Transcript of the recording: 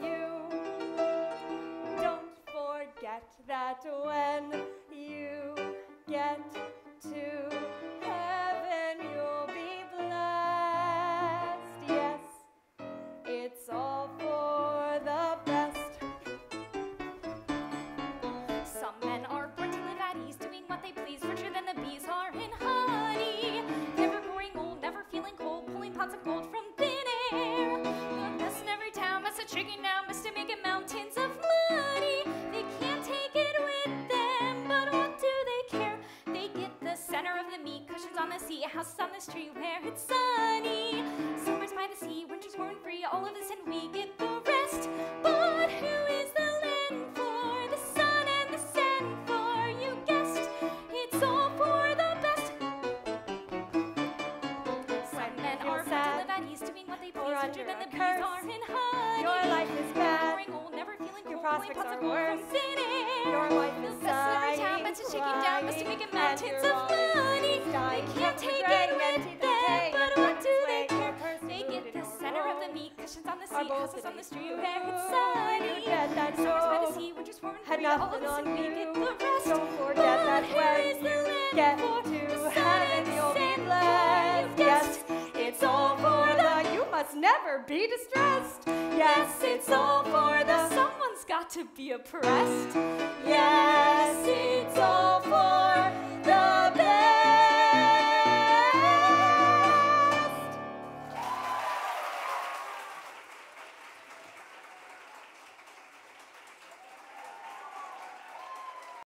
you. Don't forget that when you get to heaven, you'll be blessed. Yes, it's all for the best. Some men are born to live at ease, doing what they please, richer than the bees are in honey. Never growing old, never feeling cold, pulling pots of gold from thin air. The best in every town, must have chicken now, must have making mountains of money. They can't take it with them, but what do they care? They get the center of the meat, cushions on the sea, houses on the street where it's sunny. Summers by the sea, winters warm and free, all of this and we get the rest. But who is the land for? The sun and the sand for, you guessed, it's all for the best. Some men are born to live at ease, doing what they please, richer than the bees are in honey. Your life is bad. Growing old, never feeling Your cold, pulling prospects pots of are gold worse. from thin air. Your life The is best in every town, sighing, must have shaking down, must have making crying, mountains and of you're always money. They dying, can't take it regretting with empty the them, day, but and what do this they way, care? person They moved get in the your center of the world. meat, cushions on the Are sea, both houses on the street you. where it's sunny. You get that Summers by the joke. sea, winters warm and Had free, all of nothing us on and we you. get the rest. Don't forget that But when who is the you land get for? to The sun heaven, and the you'll be sand for, blessed. you Yes, guessed, it's all for the. You must never be distressed. Yes, it's all for the. Someone's got to be oppressed. Yes, it's all for